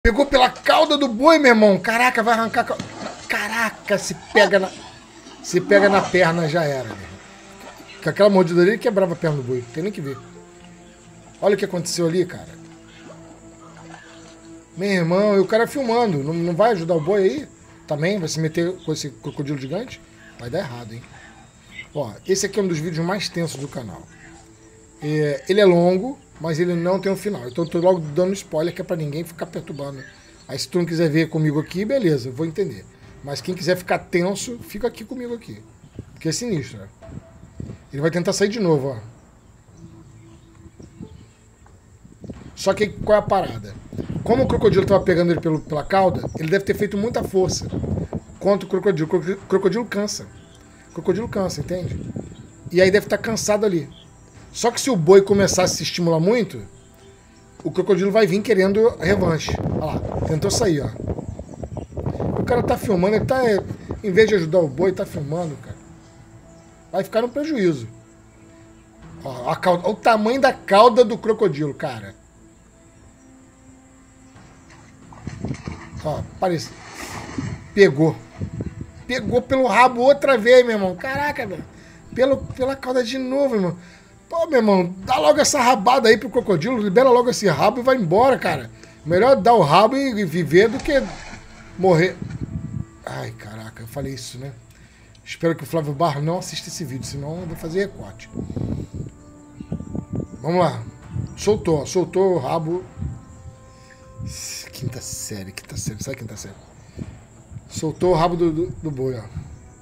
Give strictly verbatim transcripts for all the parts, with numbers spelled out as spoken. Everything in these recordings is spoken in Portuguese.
Pegou pela cauda do boi, meu irmão. Caraca, vai arrancar... Caraca, se pega na... Se pega na perna, já era. Meu. Com aquela mordida ali, ele quebrava a perna do boi. Tem nem que ver. Olha o que aconteceu ali, cara. Meu irmão, e o cara filmando. Não, não vai ajudar o boi aí? Também? Vai se meter com esse crocodilo gigante? Vai dar errado, hein? Ó, esse aqui é um dos vídeos mais tensos do canal. É, ele é longo, mas ele não tem um final. Então eu tô logo dando spoiler que é pra ninguém ficar perturbando. Aí se tu não quiser ver comigo aqui, beleza, eu vou entender. Mas quem quiser ficar tenso, fica aqui comigo aqui. Porque é sinistro, né? Ele vai tentar sair de novo, ó. Só que qual é a parada? Como o crocodilo tava pegando ele pelo, pela cauda, ele deve ter feito muita força contra o crocodilo. O crocodilo cansa. O crocodilo cansa, entende? E aí deve estar cansado ali. Só que se o boi começar a se estimular muito, o crocodilo vai vir querendo revanche. Olha lá, tentou sair, ó. O cara tá filmando, ele tá, em vez de ajudar o boi, tá filmando, cara. Vai ficar no prejuízo. Ó, a cauda, o tamanho da cauda do crocodilo, cara. Ó, parece. Pegou. Pegou pelo rabo outra vez, meu irmão. Caraca, meu. Pelo, pela cauda de novo, irmão. Pô, meu irmão, dá logo essa rabada aí pro crocodilo, libera logo esse rabo e vai embora, cara. Melhor dar o rabo e viver do que morrer. Ai, caraca, eu falei isso, né? Espero que o Flávio Barra não assista esse vídeo, senão eu vou fazer recorte. Vamos lá. Soltou, ó, soltou o rabo. Quinta série, quinta série, sabe quinta série? Soltou o rabo do, do, do boi, ó.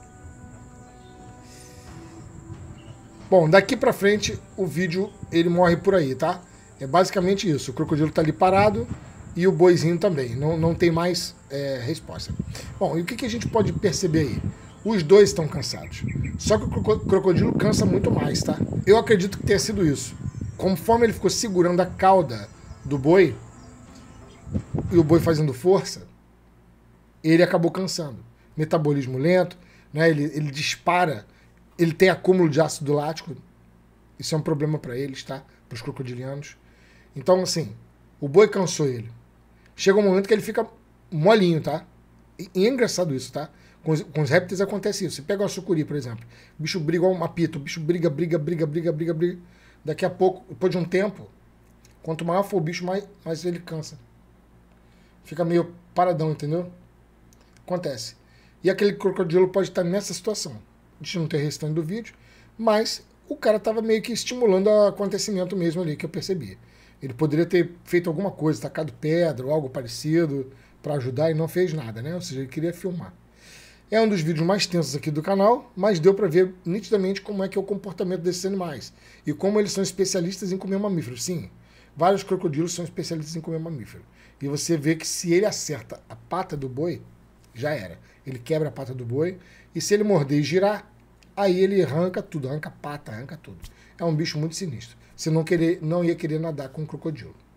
Bom, daqui pra frente o vídeo ele morre por aí, tá? É basicamente isso. O crocodilo tá ali parado e o boizinho também. Não, não tem mais é, resposta. Bom, e o que, que a gente pode perceber aí? Os dois estão cansados. Só que o crocodilo cansa muito mais, tá? Eu acredito que tenha sido isso. Conforme ele ficou segurando a cauda do boi e o boi fazendo força, ele acabou cansando. Metabolismo lento, né? ele, ele dispara. Ele tem acúmulo de ácido lático. Isso é um problema para eles, tá? Para os crocodilianos. Então, assim, o boi cansou ele. Chega um momento que ele fica molinho, tá? E, e é engraçado isso, tá? Com os, com os répteis acontece isso. Você pega uma sucuri, por exemplo. O bicho briga igual um apito. O bicho briga, briga, briga, briga, briga, briga. Daqui a pouco, depois de um tempo, quanto maior for o bicho, mais, mais ele cansa. Fica meio paradão, entendeu? Acontece. E aquele crocodilo pode estar nessa situação. A gente não tem restante do vídeo, mas o cara estava meio que estimulando o acontecimento mesmo ali, que eu percebi. Ele poderia ter feito alguma coisa, tacado pedra ou algo parecido para ajudar e não fez nada, né? Ou seja, ele queria filmar. É um dos vídeos mais tensos aqui do canal, mas deu para ver nitidamente como é que é o comportamento desses animais e como eles são especialistas em comer mamíferos. Sim, vários crocodilos são especialistas em comer mamífero. E você vê que se ele acerta a pata do boi, já era. Ele quebra a pata do boi e se ele morder e girar, aí ele arranca tudo, arranca a pata, arranca tudo. É um bicho muito sinistro. Você não, querer, não ia querer nadar com um crocodilo.